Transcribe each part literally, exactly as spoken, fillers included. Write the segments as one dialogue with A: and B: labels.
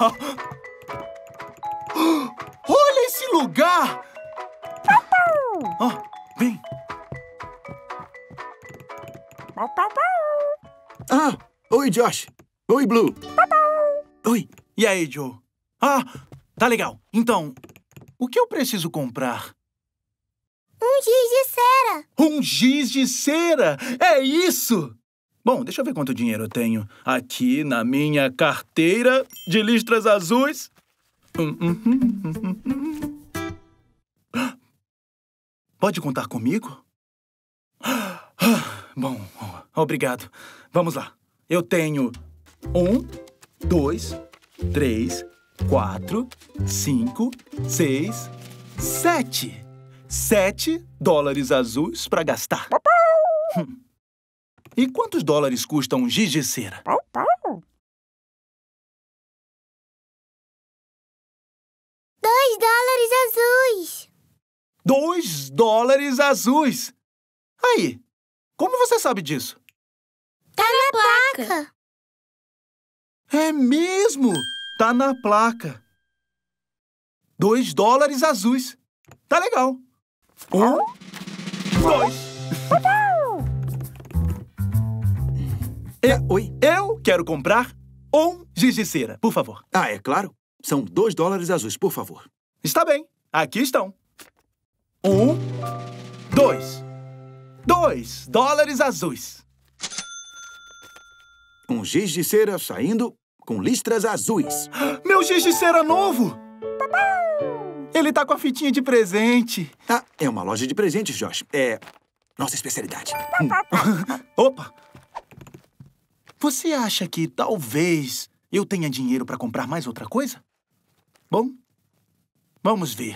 A: Olha esse lugar! Oh, vem.
B: Ah, oi, Josh. Oi, Blue.
A: Oi, e aí, Joe? Ah, tá legal. Então, o que eu preciso comprar?
C: Um giz de cera.
A: Um giz de cera! É isso! Bom, deixa eu ver quanto dinheiro eu tenho aqui na minha carteira de listras azuis. Hum, hum, hum, hum, hum. Pode contar comigo? Bom, obrigado. Vamos lá. Eu tenho um, dois, três, quatro, cinco, seis, sete. Sete dólares azuis para gastar. Hum. E quantos dólares custa um giz de cera?
C: Dois dólares azuis.
A: Dois dólares azuis. Aí, como você sabe disso?
C: Tá na placa.
A: É mesmo! Tá na placa. Dois dólares azuis. Tá legal. Um, dois.
B: Eu, oi.
A: Eu quero comprar um giz de cera, por favor.
B: Ah, é claro. São dois dólares azuis, por favor.
A: Está bem. Aqui estão. Um, dois. Dois dólares azuis.
B: Um giz de cera saindo com listras azuis.
A: Meu giz de cera novo! Ele tá com a fitinha de presente.
B: Ah, é uma loja de presentes, Josh. É nossa especialidade.
A: Opa! Você acha que talvez eu tenha dinheiro para comprar mais outra coisa? Bom, vamos ver.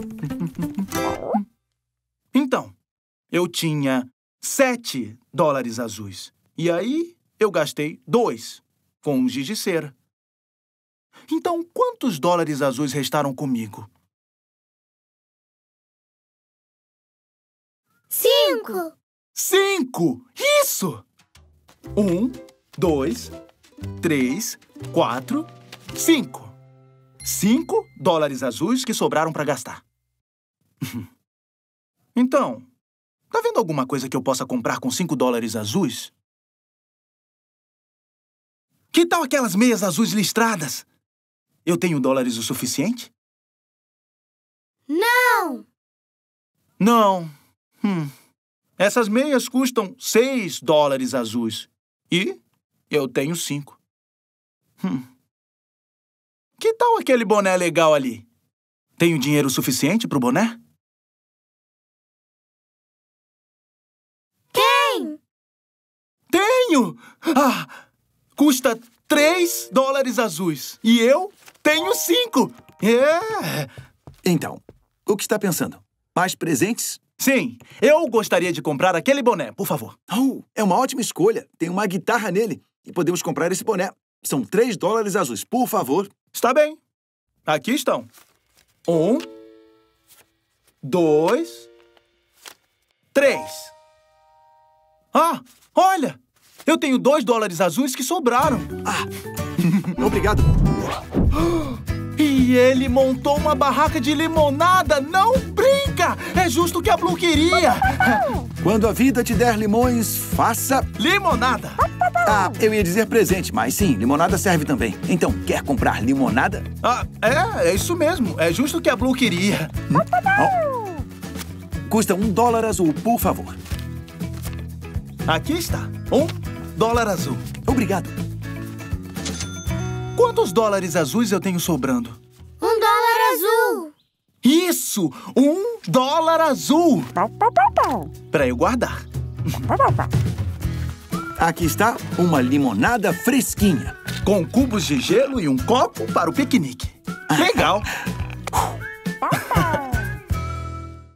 A: Então, eu tinha sete dólares azuis. E aí, eu gastei dois com um giz de cera. Então, quantos dólares azuis restaram comigo?
C: Cinco.
A: Cinco! Isso! Um, dois, três, quatro, cinco. Cinco dólares azuis que sobraram para gastar. Então, tá vendo alguma coisa que eu possa comprar com cinco dólares azuis? Que tal aquelas meias azuis listradas? Eu tenho dólares o suficiente?
C: Não.
A: Não. Hum. Essas meias custam seis dólares azuis. E eu tenho cinco. Hum. Que tal aquele boné legal ali? Tenho dinheiro suficiente pro boné?
C: Tem.
A: Tenho! Ah! Custa três dólares azuis. E eu tenho cinco. É!
B: Então, o que está pensando? Mais presentes?
A: Sim, eu gostaria de comprar aquele boné, por favor.
B: Oh, é uma ótima escolha. Tem uma guitarra nele. E podemos comprar esse boné. São três dólares azuis, por favor.
A: Está bem. Aqui estão. Um, dois, três. Ah, olha! Eu tenho dois dólares azuis que sobraram.
B: Ah, obrigado.
A: E ele montou uma barraca de limonada. Não brinca! É justo o que a Blue queria.
B: Quando a vida te der limões, faça...
A: Limonada.
B: Ah, eu ia dizer presente, mas sim, limonada serve também. Então, quer comprar limonada?
A: Ah, é, é isso mesmo. É justo o que a Blue queria.
B: Oh. Custa um dólar azul, por favor.
A: Aqui está. Um dólar azul.
B: Obrigado.
A: Quantos dólares azuis eu tenho sobrando?
C: Um dólar azul.
A: Isso! Um dólar azul! Para eu guardar.
B: Aqui está uma limonada fresquinha.
A: Com cubos de gelo e um copo para o piquenique. Legal!